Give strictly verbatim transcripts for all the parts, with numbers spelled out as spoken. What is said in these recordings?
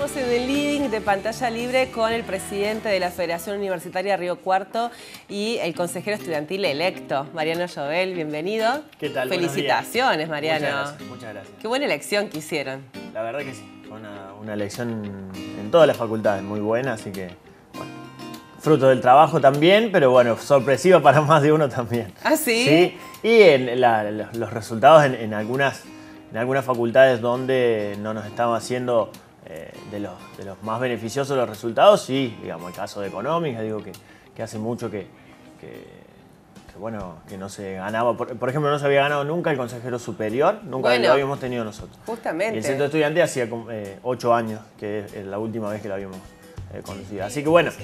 Estamos en el living de Pantalla Libre con el presidente de la Federación Universitaria Río Cuarto y el consejero estudiantil electo, Mariano Llobel. Bienvenido. ¿Qué tal? Felicitaciones, Mariano. Muchas gracias, muchas gracias. Qué buena elección que hicieron. La verdad que sí, fue una, una elección en todas las facultades muy buena, así que, bueno, fruto del trabajo también, pero bueno, sorpresiva para más de uno también. ¿Ah, sí? Sí, y en la, los resultados en, en, algunas, en algunas facultades donde no nos estaban haciendo eh, de, los, de los más beneficiosos los resultados, sí, digamos, el caso de Económica, digo que, que hace mucho que, que Que, bueno, que no se ganaba, por, por ejemplo, no se había ganado nunca el consejero superior, nunca bueno, lo habíamos tenido nosotros. Justamente. Y el centro estudiantil hacía eh, ocho años, que es la última vez que lo habíamos eh, conocido. Así que bueno,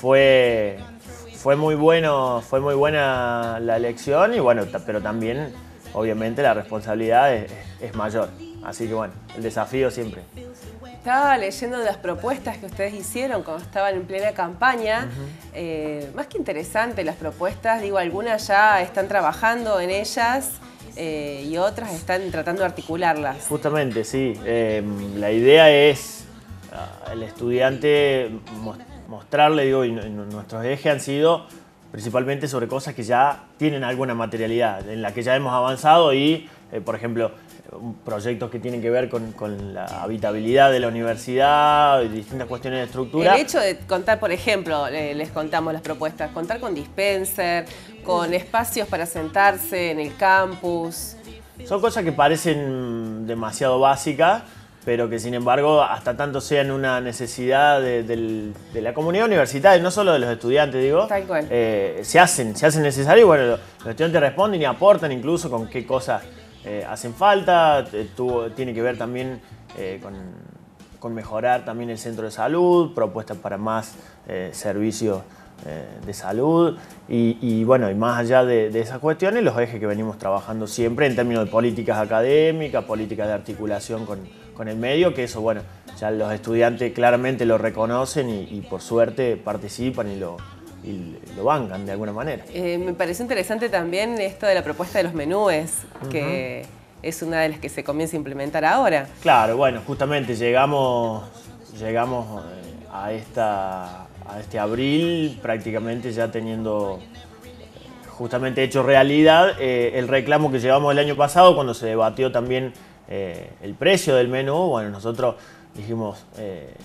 fue, fue, muy bueno, fue muy buena la elección y bueno, pero también, obviamente, la responsabilidad es, es mayor. Así que bueno, el desafío siempre. Estaba leyendo de las propuestas que ustedes hicieron cuando estaban en plena campaña. Uh-huh. eh, más que interesante las propuestas, digo, algunas ya están trabajando en ellas eh, y otras están tratando de articularlas. Justamente, sí. Eh, la idea es uh, el estudiante mostrarle, digo, y nuestros ejes han sido principalmente sobre cosas que ya tienen alguna materialidad, en la que ya hemos avanzado y, eh, por ejemplo, proyectos que tienen que ver con, con la habitabilidad de la universidad y distintas cuestiones de estructura. El hecho de contar, por ejemplo, les contamos las propuestas, contar con dispenser, con espacios para sentarse en el campus. Son cosas que parecen demasiado básicas, pero que sin embargo, hasta tanto sean una necesidad de, de, de la comunidad universitaria, no solo de los estudiantes, digo, Tal cual. Eh, se hacen, se hacen necesarias y bueno, los, los estudiantes responden y aportan incluso con qué cosas Eh, hacen falta, eh, tuvo, tiene que ver también eh, con, con mejorar también el centro de salud, propuestas para más eh, servicios eh, de salud y, y bueno, y más allá de, de esas cuestiones, los ejes que venimos trabajando siempre en términos de políticas académicas, políticas de articulación con, con el medio, que eso, bueno, ya los estudiantes claramente lo reconocen y, y por suerte participan y lo y lo bancan de alguna manera. Eh, me pareció interesante también esto de la propuesta de los menúes, uh-huh. que es una de las que se comienza a implementar ahora. Claro, bueno, justamente llegamos, llegamos a, esta, a este abril prácticamente ya teniendo justamente hecho realidad eh, el reclamo que llevamos el año pasado cuando se debatió también eh, el precio del menú. Bueno, nosotros dijimos... Eh,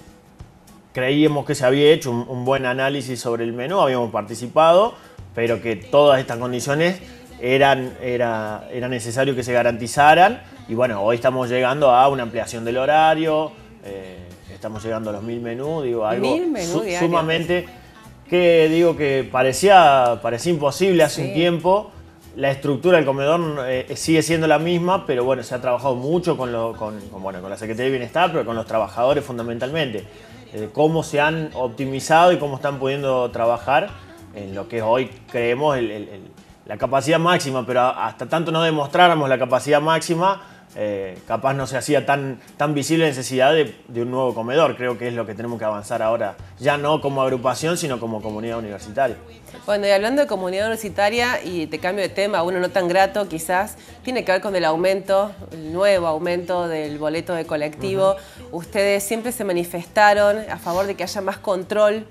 Creíamos que se había hecho un, un buen análisis sobre el menú, habíamos participado, pero que todas estas condiciones eran, era, era necesario que se garantizaran. Y bueno, hoy estamos llegando a una ampliación del horario, eh, estamos llegando a los mil menús, digo, algo mil menú su, sumamente que digo que parecía, parecía imposible hace sí. un tiempo. La estructura del comedor eh, sigue siendo la misma, pero bueno, se ha trabajado mucho con, lo, con, con, bueno, con la Secretaría de Bienestar, pero con los trabajadores fundamentalmente. Eh, cómo se han optimizado y cómo están pudiendo trabajar en lo que hoy creemos el, el, el, la capacidad máxima, pero hasta tanto no demostráramos la capacidad máxima, eh, capaz no se hacía tan, tan visible la necesidad de, de un nuevo comedor. Creo que es lo que tenemos que avanzar ahora, ya no como agrupación, sino como comunidad universitaria. Bueno, y hablando de comunidad universitaria y te cambio de tema, uno no tan grato quizás, tiene que ver con el aumento, el nuevo aumento del boleto de colectivo. Uh-huh. Ustedes siempre se manifestaron a favor de que haya más control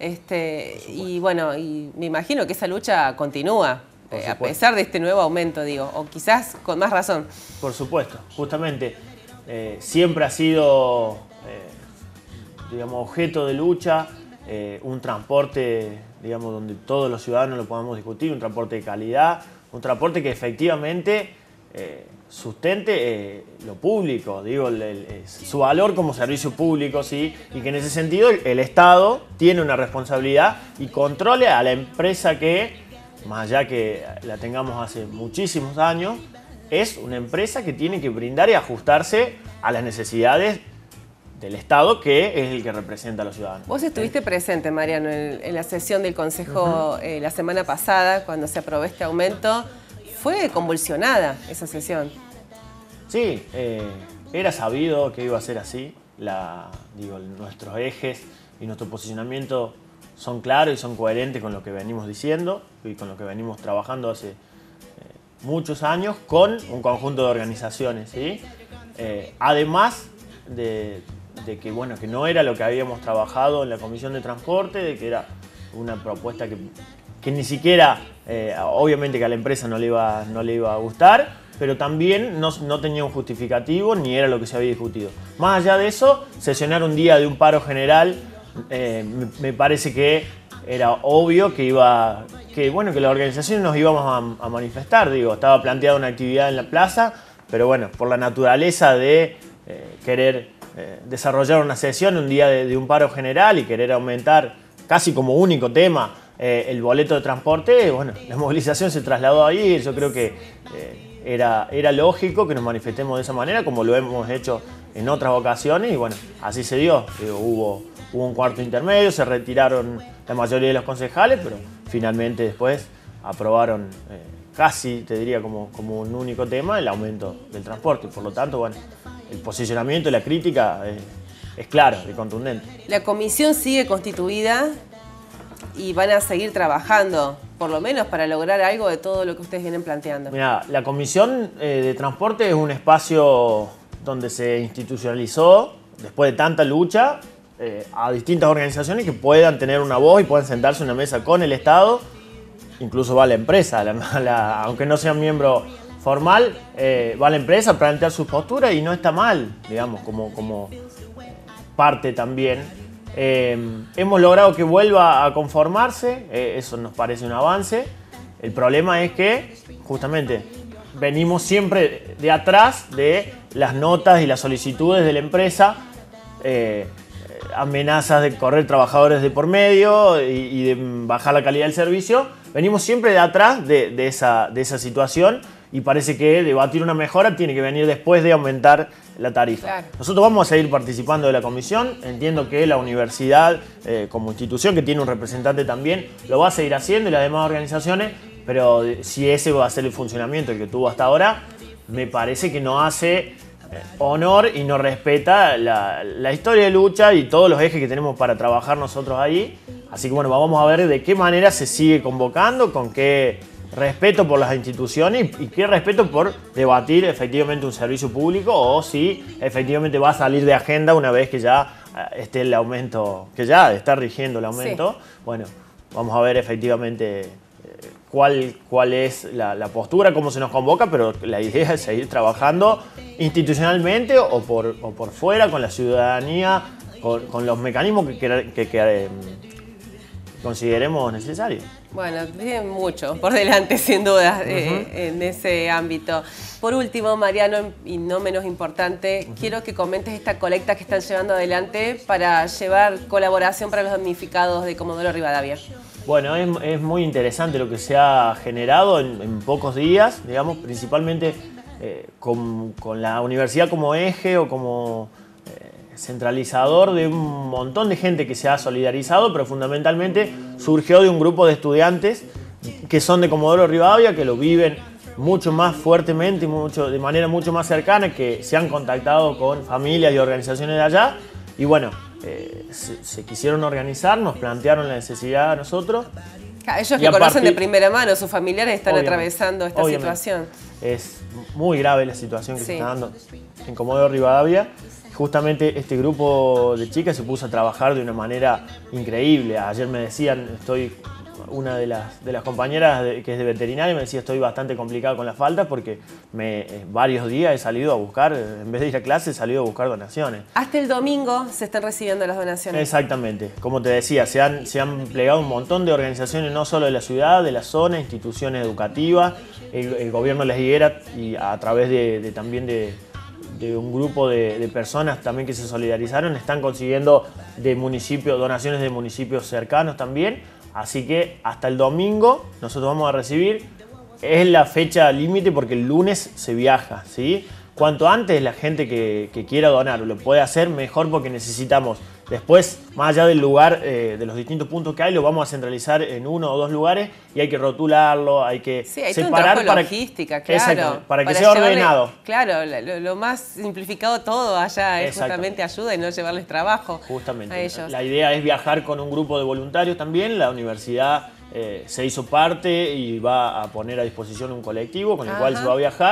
este, y bueno, y me imagino que esa lucha continúa. Eh, a pesar de este nuevo aumento, digo, o quizás con más razón. Por supuesto, justamente eh, siempre ha sido, eh, digamos, objeto de lucha, eh, un transporte, digamos, donde todos los ciudadanos lo podamos discutir, un transporte de calidad, un transporte que efectivamente eh, sustente eh, lo público, digo, el, el, su valor como servicio público, ¿sí? Y que en ese sentido el, el Estado tiene una responsabilidad y controle a la empresa que, más allá que la tengamos hace muchísimos años, es una empresa que tiene que brindar y ajustarse a las necesidades del Estado, que es el que representa a los ciudadanos. Vos estuviste presente, Mariano, en, en la sesión del Consejo uh-huh. eh, la semana pasada, cuando se aprobó este aumento. Fue convulsionada esa sesión. Sí, eh, era sabido que iba a ser así. La, digo, nuestros ejes y nuestro posicionamiento son claros y son coherentes con lo que venimos diciendo y con lo que venimos trabajando hace eh, muchos años con un conjunto de organizaciones, ¿sí? Eh, además de, de que, bueno, que no era lo que habíamos trabajado en la Comisión de Transporte, de que era una propuesta que, que ni siquiera, eh, obviamente que a la empresa no le iba, no le iba a gustar, pero también no, no tenía un justificativo ni era lo que se había discutido. Más allá de eso, sesionar un día de un paro general, eh, me, me parece que era obvio que iba, que bueno, que las organizaciones nos íbamos a, a manifestar, digo, estaba planteada una actividad en la plaza, pero bueno, por la naturaleza de eh, querer eh, desarrollar una sesión un día de, de un paro general y querer aumentar casi como único tema eh, el boleto de transporte, bueno, la movilización se trasladó ahí. Yo creo que eh, era, era lógico que nos manifestemos de esa manera, como lo hemos hecho en otras ocasiones, y bueno, así se dio. Digo, hubo, hubo un cuarto intermedio, se retiraron la mayoría de los concejales, pero finalmente después aprobaron eh, casi, te diría, como, como un único tema el aumento del transporte. Por lo tanto, bueno, el posicionamiento y la crítica eh, es claro y contundente. La comisión sigue constituida y van a seguir trabajando, por lo menos para lograr algo de todo lo que ustedes vienen planteando. Mira, la Comisión eh, de Transporte es un espacio donde se institucionalizó, después de tanta lucha, eh, a distintas organizaciones que puedan tener una voz y puedan sentarse en una mesa con el Estado, incluso va la empresa, la, la, aunque no sea miembro formal, eh, va la empresa a plantear sus posturas y no está mal, digamos, como, como parte también. Eh, hemos logrado que vuelva a conformarse, eh, eso nos parece un avance. El problema es que justamente venimos siempre de atrás de las notas y las solicitudes de la empresa, eh, amenazas de correr trabajadores de por medio y, y de bajar la calidad del servicio. Venimos siempre de atrás de, de, esa, de esa situación y parece que debatir una mejora tiene que venir después de aumentar la tarifa. Claro. Nosotros vamos a seguir participando de la comisión. Entiendo que la universidad, eh, como institución que tiene un representante también, lo va a seguir haciendo y las demás organizaciones, pero si ese va a ser el funcionamiento el que tuvo hasta ahora, me parece que no hace honor y no respeta la, la historia de lucha y todos los ejes que tenemos para trabajar nosotros ahí. Así que bueno, vamos a ver de qué manera se sigue convocando, con qué respeto por las instituciones y, y qué respeto por debatir efectivamente un servicio público, o si efectivamente va a salir de agenda una vez que ya esté el aumento, que ya está rigiendo el aumento. Sí. Bueno, vamos a ver efectivamente cuál, cuál es la, la postura, cómo se nos convoca, pero la idea es seguir trabajando institucionalmente o por, o por fuera con la ciudadanía, con, con los mecanismos que, que, que, que consideremos necesarios. Bueno, tienen mucho por delante, sin duda, uh-huh. eh, en ese ámbito. Por último, Mariano, y no menos importante, uh-huh. quiero que comentes esta colecta que están llevando adelante para llevar colaboración para los damnificados de Comodoro Rivadavia. Bueno, es, es muy interesante lo que se ha generado en, en pocos días, digamos, principalmente eh, con, con la universidad como eje o como eh, centralizador de un montón de gente que se ha solidarizado, pero fundamentalmente surgió de un grupo de estudiantes que son de Comodoro Rivadavia, que lo viven mucho más fuertemente y mucho, de manera mucho más cercana, que se han contactado con familias y organizaciones de allá. Y bueno, eh, se, se quisieron organizar, nos plantearon la necesidad a nosotros. Ellos que conocen de primera mano, sus familiares están atravesando esta obviamente. situación. Es muy grave la situación que sí. se está dando en Comodoro Rivadavia. Justamente este grupo de chicas se puso a trabajar de una manera increíble. Ayer me decían, estoy, una de las, de las compañeras de, que es de veterinaria me decía, estoy bastante complicado con la falta porque me, eh, varios días he salido a buscar, en vez de ir a clase, he salido a buscar donaciones. Hasta el domingo se están recibiendo las donaciones. Exactamente. Como te decía, se han, se han plegado un montón de organizaciones, no solo de la ciudad, de la zona, instituciones educativas, el, el gobierno de las Higueras y a través de, de también de... de un grupo de, de personas también que se solidarizaron, están consiguiendo de municipios, donaciones de municipios cercanos también, así que hasta el domingo nosotros vamos a recibir, es la fecha límite porque el lunes se viaja, ¿sí? Cuanto antes la gente que, que quiera donar lo puede hacer, mejor, porque necesitamos. Después, más allá del lugar, eh, de los distintos puntos que hay, lo vamos a centralizar en uno o dos lugares y hay que rotularlo, hay que sí, hay separar todo un para logística, claro, para que para sea ordenado. Llevarle, claro, lo, lo más simplificado todo allá es justamente ayuda y no llevarles trabajo justamente. a ellos. La idea es viajar con un grupo de voluntarios también. La universidad eh, se hizo parte y va a poner a disposición un colectivo con el Ajá. cual se va a viajar.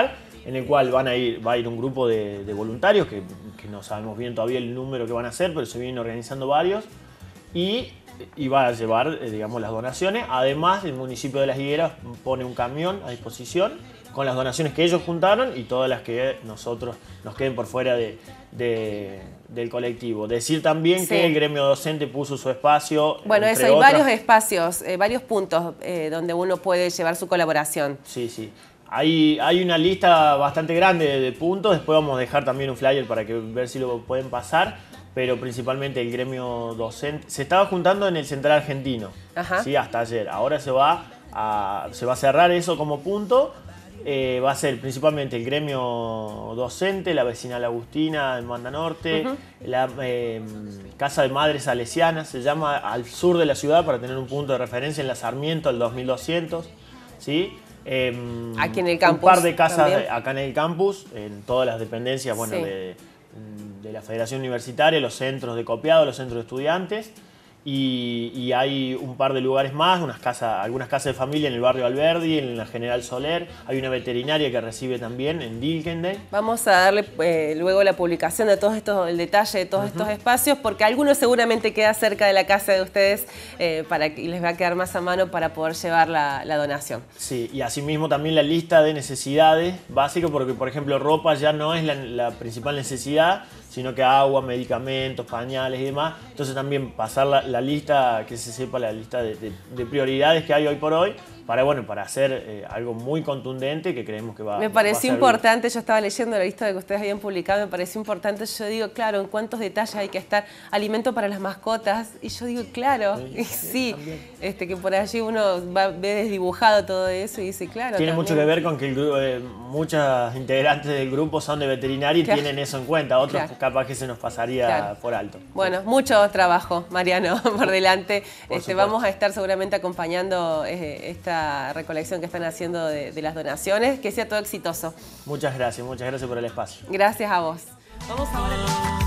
en el cual van a ir, va a ir un grupo de, de voluntarios, que, que no sabemos bien todavía el número que van a hacer, pero se vienen organizando varios, y, y va a llevar, eh, digamos, las donaciones. Además, el municipio de Las Higueras pone un camión a disposición con las donaciones que ellos juntaron y todas las que nosotros nos queden por fuera de, de, del colectivo. Decir también sí. que el gremio docente puso su espacio. Bueno, eso, hay otras. varios espacios, eh, varios puntos eh, donde uno puede llevar su colaboración. Sí, sí. Hay, hay una lista bastante grande de, de puntos, después vamos a dejar también un flyer para que ver si lo pueden pasar, pero principalmente el gremio docente se estaba juntando en el Central Argentino, ¿sí? Hasta ayer. Ahora se va, a, se va a cerrar eso como punto. Eh, va a ser principalmente el gremio docente, la vecinal Agustina en Banda Norte, uh-huh. la eh, Casa de Madres Salesianas, se llama, al sur de la ciudad para tener un punto de referencia en la Sarmiento, al dos mil doscientos, ¿sí? Eh, Aquí en el campus. Un par de casas también. acá en el campus, en todas las dependencias, bueno, sí. de, de la Federación Universitaria, los centros de copiado, los centros de estudiantes. Y, y hay un par de lugares más, unas casas, algunas casas de familia en el barrio Alberdi, en la General Soler. Hay una veterinaria que recibe también en Dilkenden. Vamos a darle eh, luego la publicación de todos estos, el detalle de todos uh-huh. estos espacios, porque alguno seguramente queda cerca de la casa de ustedes eh, para que, y les va a quedar más a mano para poder llevar la, la donación. Sí, y asimismo también la lista de necesidades básicas, porque por ejemplo ropa ya no es la, la principal necesidad, sino que agua, medicamentos, pañales y demás. Entonces también pasar la, la lista, que se sepa la lista de, de, de prioridades que hay hoy por hoy, para, bueno, para hacer eh, algo muy contundente que creemos que va, me pareció va a importante, yo estaba leyendo la lista que ustedes habían publicado, me pareció importante, yo digo, claro, en cuántos detalles hay que estar, alimento para las mascotas, y yo digo, claro, sí, y sí, sí este, que por allí uno va, ve desdibujado todo eso y dice, claro. Tiene también. mucho que ver con que el, eh, muchas integrantes del grupo son de veterinaria y claro. tienen eso en cuenta, otros claro. capaz que se nos pasaría claro. por alto. Bueno, sí. mucho trabajo, Mariano, por delante. Por este, vamos a estar seguramente acompañando eh, esta recolección que están haciendo de, de las donaciones, que sea todo exitoso. Muchas gracias, muchas gracias por el espacio. Gracias a vos. Vamos ahora con...